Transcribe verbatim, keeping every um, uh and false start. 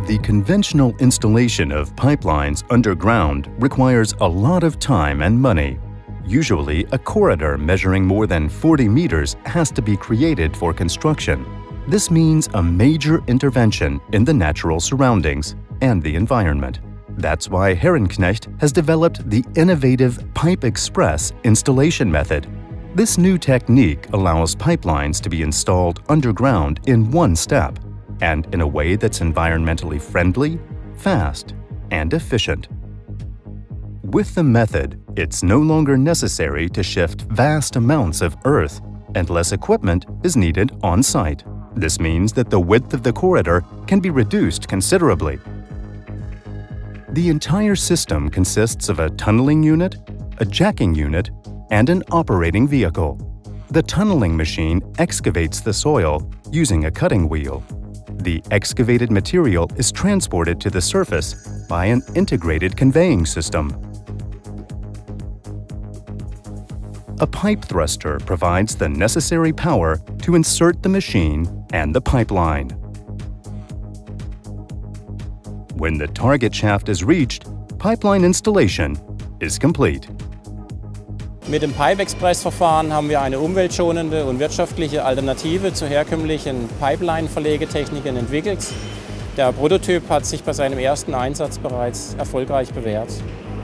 The conventional installation of pipelines underground requires a lot of time and money. Usually, a corridor measuring more than forty meters has to be created for construction. This means a major intervention in the natural surroundings and the environment. That's why Herrenknecht has developed the innovative Pipe Express installation method. This new technique allows pipelines to be installed underground in one step, and in a way that's environmentally friendly, fast, and efficient. With the method, it's no longer necessary to shift vast amounts of earth, and less equipment is needed on-site. This means that the width of the corridor can be reduced considerably. The entire system consists of a tunneling unit, a jacking unit, and an operating vehicle. The tunneling machine excavates the soil using a cutting wheel. The excavated material is transported to the surface by an integrated conveying system. A pipe thruster provides the necessary power to insert the machine and the pipeline. When the target shaft is reached, pipeline installation is complete. Mit dem Pipe Express-Verfahren haben wir eine umweltschonende und wirtschaftliche Alternative zu herkömmlichen Pipeline-Verlegetechniken entwickelt. Der Prototyp hat sich bei seinem ersten Einsatz bereits erfolgreich bewährt.